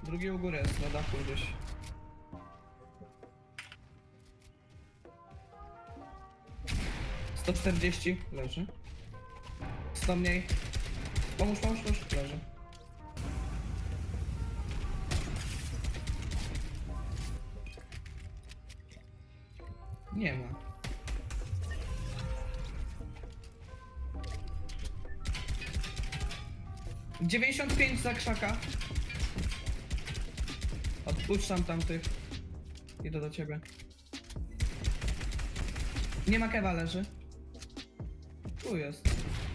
Drugi u góry jest, na dachu gdzieś. $140 leży. 100 mniej. Pomóż, leży. Nie ma. $95 za krzaka. Odpuszczam tamtych. Idę do ciebie. Nie ma kewa, leży. Tu jest.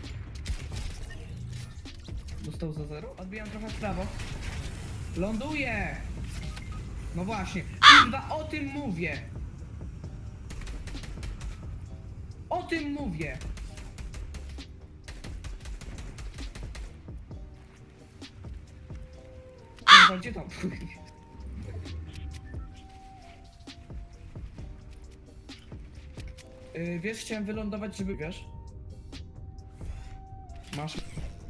Dostał za 0. Odbijam trochę w prawo. Ląduje! No właśnie. Kurwa, o tym mówię. O tym mówię. Kurwa, gdzie tam? Wiesz, chciałem wylądować, żeby... Wiesz? Masz...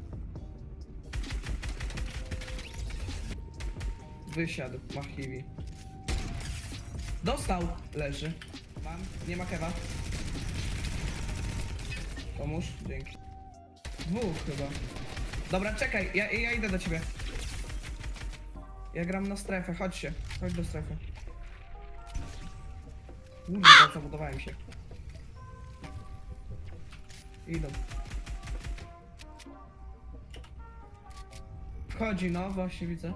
Wysiadł, ma Hiwi. Dostał! Leży. Mam, nie ma kewa. Pomóż, dzięki. Dwóch chyba. Dobra, czekaj, ja idę do ciebie. Ja gram na strefę, chodźcie. Chodź do strefy. Zabudowałem się. Idą. Wchodzi, no, właśnie widzę.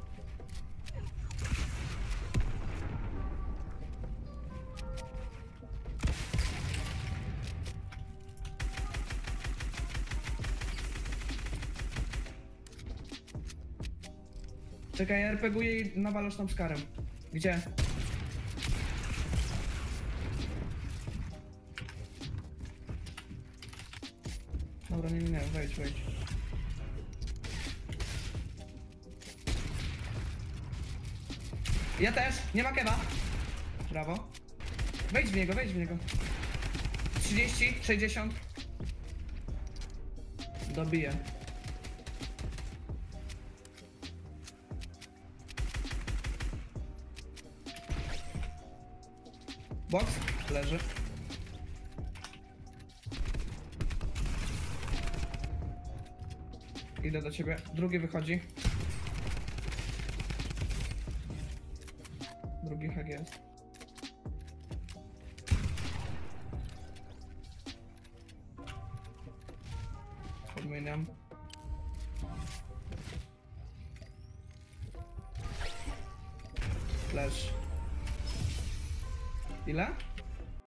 Czekaj, ja RPGuję i nawalasz tam z karem. Gdzie? Dobra, nie, wejdź. Ja też, nie ma kewa. Brawo. Wejdź w niego. 30, 60. Dobiję. Box leży. Idę do ciebie. Drugi wychodzi. Drugi hak jest. Podmieniam. Flash. Ile?